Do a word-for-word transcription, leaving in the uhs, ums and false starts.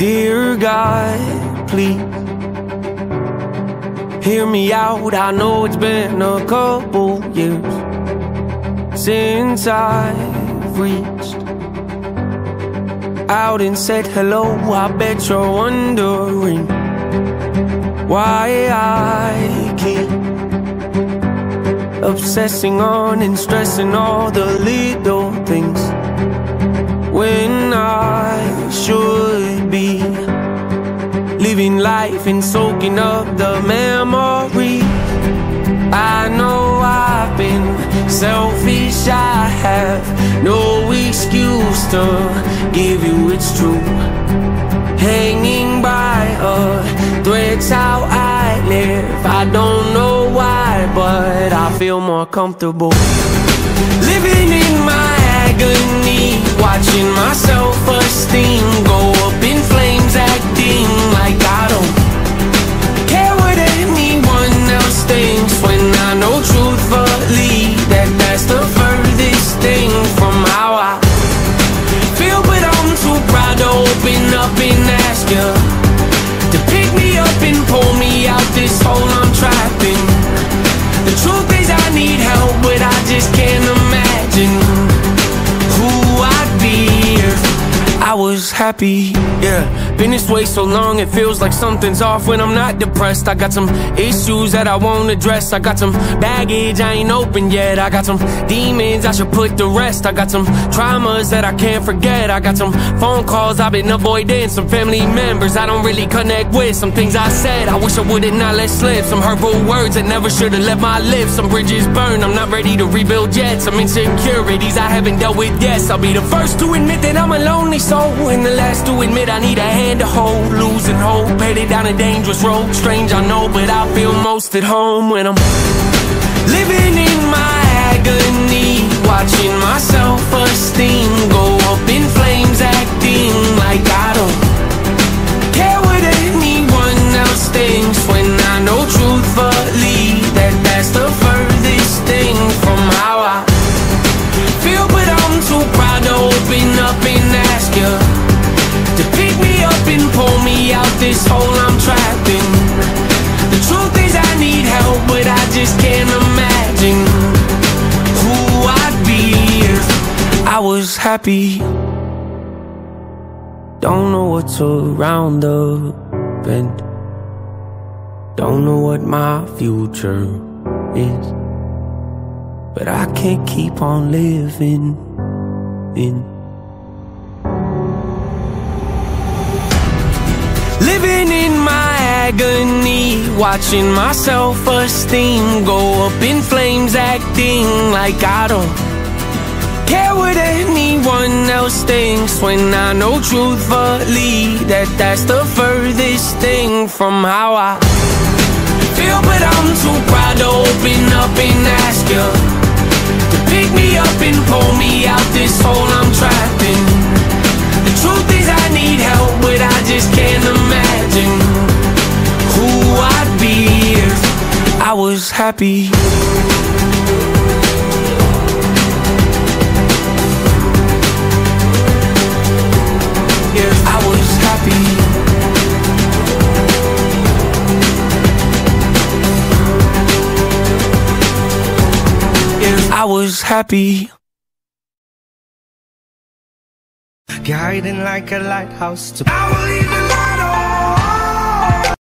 Dear God, please hear me out. I know it's been a couple years since I've reached out and said hello. I bet you're wondering why I keep obsessing on and stressing all the little things when I should be living life and soaking up the memories. I know I've been selfish, I have no excuse to give you it's true. Hanging by a thread's how I live. I don't know why, but I feel more comfortable living in my agony, watching my self-esteem go up in flames, acting like I don't care what anyone else thinks, when I know truthfully that that's the furthest thing from how I feel. But I'm too proud to open up and ask you to pick me up and pull me out this hole I'm trapped in. The truth is I need help, but I just can't imagine who I'd be if I was happy. Yeah, been this way so long it feels like something's off when I'm not depressed. I got some issues that I won't address. I got some baggage I ain't opened yet. I got some demons I should put to rest. I got some traumas that I can't forget. I got some phone calls I've been avoiding, some family members I don't really connect with, some things I said I wish I would've not let slip, some hurtful words that never should've left my lips, some bridges burned I'm not ready to rebuild yet, some insecurities I haven't dealt with yet. I'll be the first to admit that I'm a lonely soul, and the last to admit I need a hand to hold. Losing hope, headed down a dangerous road. Strange I know, but I feel most at home when I'm living in my agony, watching my self-esteem go up in flames, acting like I don't care what anyone else thinks, when I know truthfully that that's the furthest thing from how I feel. But I'm too proud to open up and ask you to pick me up and pull me out this hole I'm trapped in. The truth is I need help, but I just can't imagine who I'd be if I was happy. Don't know what's around the bend, don't know what my future is, but I can't keep on living in living in my agony, watching my self-esteem go up in flames, acting like I don't care what anyone else thinks, when I know truthfully that that's the furthest thing from how I feel. But I'm too proud to open up and ask you to pick me up and pull me out this hole I'm trapped in. The truth is I need help, but I just can't imagine who I'd be if I was happy. If I was happy. If I was happy. Guiding like a lighthouse to I will leave the light on.